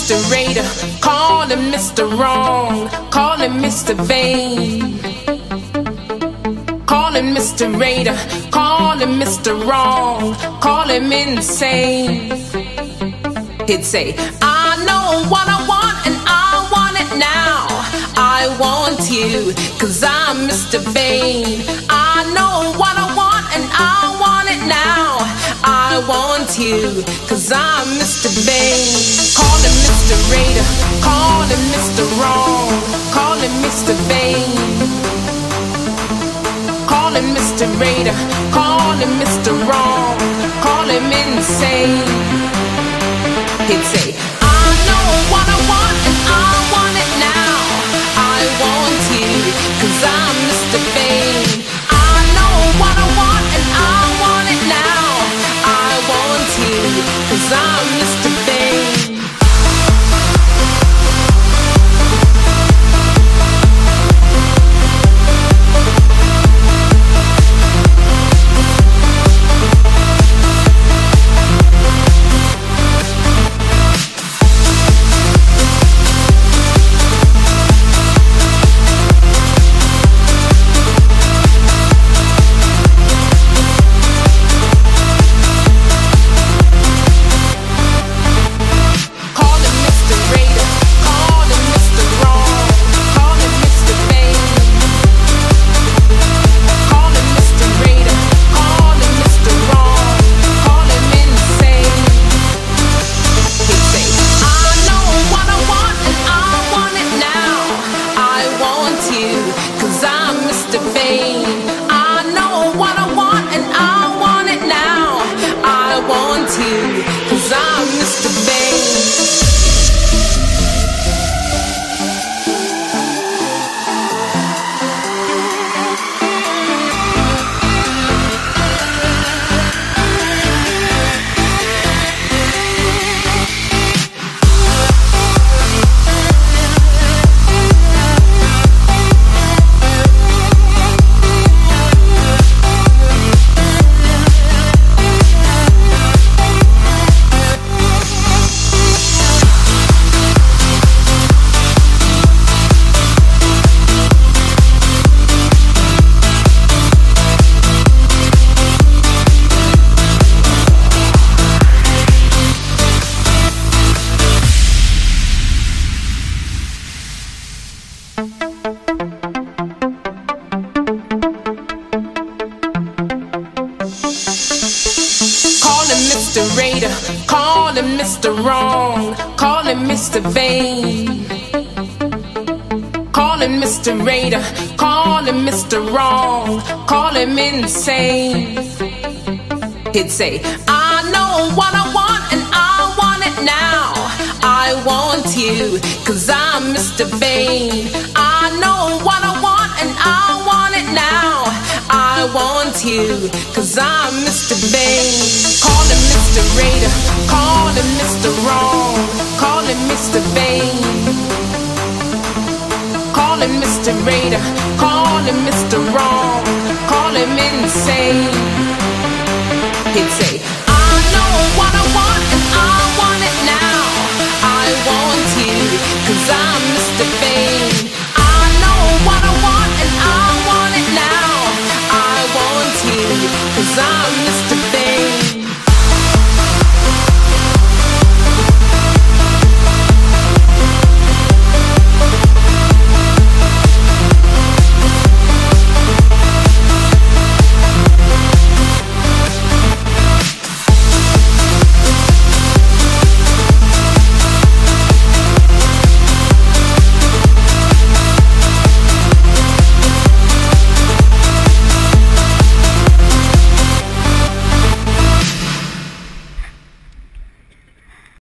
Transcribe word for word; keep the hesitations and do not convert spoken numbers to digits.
Mister Raider, call him Mister Wrong, call him Mister Vain. Call him Mister Raider, call him Mister Wrong, call him insane. He'd say, I know what I want and I want it now. I want you, cause I'm Mister Vain. I know what I want and I want it now. I want you, cause I'm Mister Vain. Call him Mister Raider, call him Mister Wrong, call him Mister Vain. Call him Mister Raider, call him Mister Wrong, call him insane. He'd say, I know what I want and I want it now. I want you, cause I'm Mister Vain. I know what I want and I want it now. I want you, cause I'm Mister Vain. Call him Mister Wrong, call him Mister Vain. Call him Mister Raider, call him Mister Wrong, call him insane. He'd say, I know what I want and I want it now. I want you, cause I'm Mister Vain. I know what I want and I want it now. I want you, cause I'm Mister Vain. Call him Mister Raider, call him Mister Wrong, call him Mister Vain. Call him Mister Raider, call him Mister Wrong, call him insane. He'd say, I know what I want and I want it now. I want you, cause I'm Mister Vain. I know what I want and I want it now. I want you, cause I'm Mister